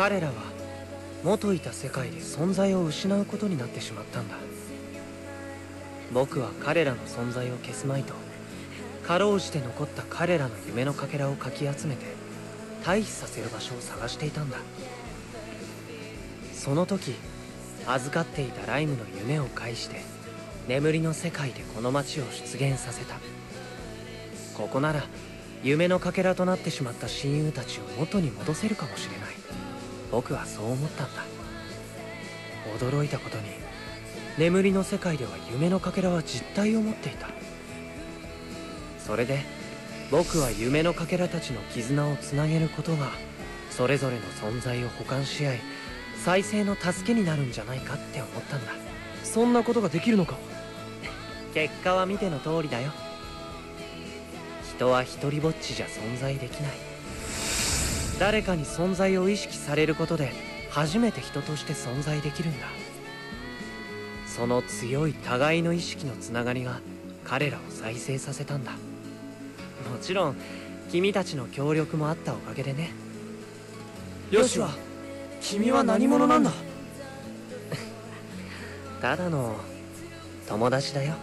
彼らは元いた世界で存在を失うことになってしまったんだ。僕は彼らの存在を消すまいと、かろうじて残った彼らの夢のかけらをかき集めて退避させる場所を探していたんだ。その時預かっていたライムの夢を介して眠りの世界でこの街を出現させた。ここなら夢のかけらとなってしまった親友たちを元に戻せるかもしれない。僕はそう思ったんだ。驚いたことに眠りの世界では夢のかけらは実体を持っていた。それで僕は夢のかけらたちの絆をつなげることがそれぞれの存在を補完し合い再生の助けになるんじゃないかって思ったんだ。 そんなことができるのか。 結果は見ての通りだよ。人は一人ぼっちじゃ存在できない。誰かに存在を意識されることで初めて人として存在できるんだ。その強い互いの意識のつながりが彼らを再生させたんだ。もちろん君たちの協力もあったおかげでね。 ヨシは君は何者なんだ。 ただの友達だよ。